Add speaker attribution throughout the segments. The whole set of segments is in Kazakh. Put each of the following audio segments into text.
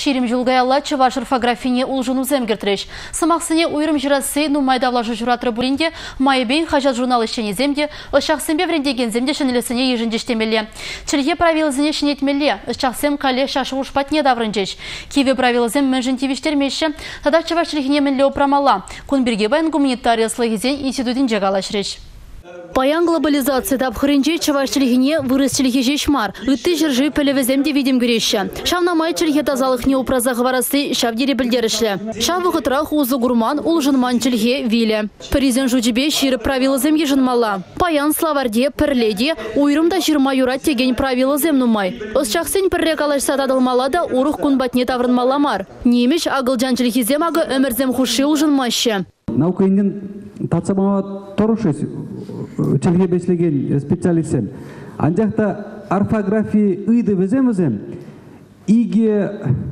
Speaker 1: Ширим жылгайла чываш орфографине улжыну земгертреш. Самақсыне уйрым жирасы нумайдавлажы журатры буринде майыбейн хажат журнал ишчене земде, ышчақсембе врендеген земде шынелесіне ежіндештемелі. Чілге правилызыне шинетмелі, ышчақсем кале шашы ушпатне даврынжеш. Киве правилызым мәнжін тивиштермеші, тада чываш чілгіне мінлеу прамала. Кунберге байын гуманитария слығызен институтын жагалашреш. Паян глобализация тапхырынче чавашчылыгине вырысчылыги жешмар. Үтті жыржы пөлевіземде видим күреші. Шавнамай чылыге тазалық не упразағы варасы шавдері білдерішлі. Шавы ғытрақ узы гурман улжынман чылыге виле. Паризен жудебе ширы правилызем ежынмала. Паян славарде пірледе уйрымда жирма юрат теген правилызем нумай. Осчақсен піррек алашса тадылмала да урух кунбатне таврынмаламар. Немеш ағылжан чылыгизем ағы өмірзем хуши улжынмашы.
Speaker 2: Наукайнен татсамава торушес чилге бешлеген специалистен. Анжақта орфография ыйды візем, иге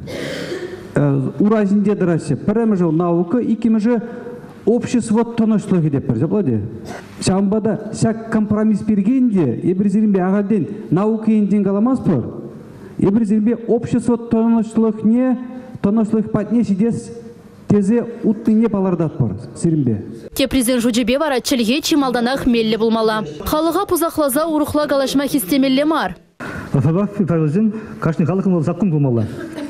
Speaker 2: уразинде дырасы. Пірімі жыл наука, икімі жыл общество тонышлығы деп бір. Жаплады? Шамбада сәк компромисс бергенде, ебірзерінбе ағаден наука енден қаламаз бір. Ебірзерінбе общество тонышлық патне сидес тезе уттыне палардат бар, сирімбе.
Speaker 1: Те президент жудебе вара чілге чималданақ мелле булмала. Халыға пузақлаза урухла галашма хистемелле мар.
Speaker 3: Орфография правилызын кашны халықын ол закон булмала.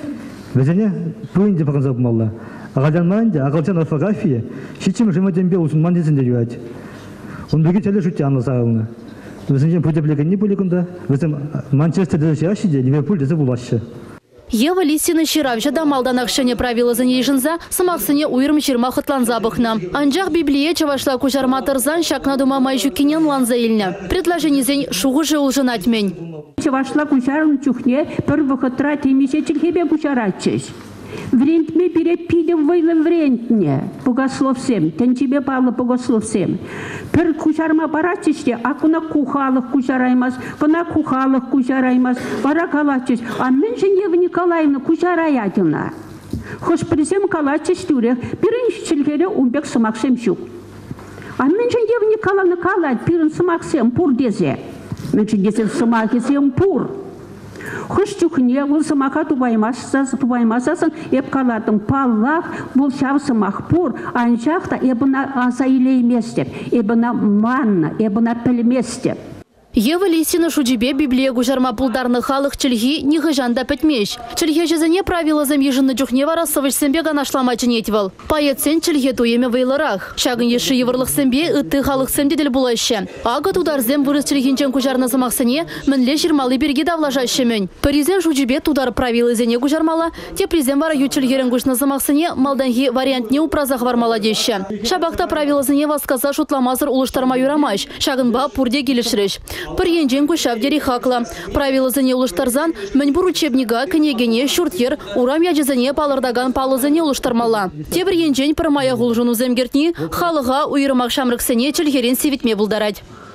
Speaker 3: Везене пуинде пақынза булмала. Ағалжан маранде, ағалжан орфография шичим жымаденбе ұзын мандезінде жуад. Он беге теле жутте анласағылына. Везенен пөдеплеген не бөлігінде, везен Манчестерде жашиде, Ливерпульде булашы.
Speaker 1: Ева Лисина ширавжа да малданақ шыне правилызын ежінза, сымақсыне уйрым жирма хытлан забықна. Анжақ Библия чавашла кужарма тұрзан шакна дума майжукинен ланза илні. Предложенізен шуғы жыл жынатмен.
Speaker 4: Чавашла кужарын чухне пір вұқытра темесе чілхебе кужаратчыз. Врентме бере пидем вайлы врентне, богословсем, тенчебе балы богословсем. Пір кужарма баратчызде, а куна кухалық кужараймас, куна кухалық кужараймас, бара калатчыз. А мен же Ева Николаевна кужараядына. Хош призем калатчыз тюре, пирін чілгере умбек сымақсем жук. А мен же Ева Николаевна калат, пирін сымақсем пур дезе. Мен же дезе сымақсем пур. Хош чухне, ол сымақа тубаймасасын, еп калатын паллах, бұл шав сымақ пур, анжақта ебіна аса илейместеп, ебіна манна, ебіна пілместеп.
Speaker 1: Ева Лисина шудебе Библия гужарма пулдарны халық чілгі неғы жанда пәтмеш. Чілге жезіне правилызым ежінні жүхне вара сывышсембе ганашлама чынетвал. Паетсен чілге туеме вейлырақ. Шағын еші евырлықсембе үтті халықсемде дел бұлайшы. Ағы тударзем вырыс чілгенчен гужарны замақсыне мінле жирмалы берге давлажашы мөн. Паризен шудебе тудар правилызене гужармала, те призем вара ю чілгерін гужны замақсыне малданги вариантне упразақ вармала деші. Шабақта правилызене васказа шутламазыр улыштарма юрамаш. Шағын ба пурде келішіреш. Пір енжен көшавдері хақла. Правилызыне улыштарзан, мәнбұр учебнига кінегене шүртер урам яжызыне палырдаган палызыне улыштармала. Тебір енжен пір мая ғулжыну земгертні, халыға уйырмақ шамрықсыне чілгерен севітме бұлдарад.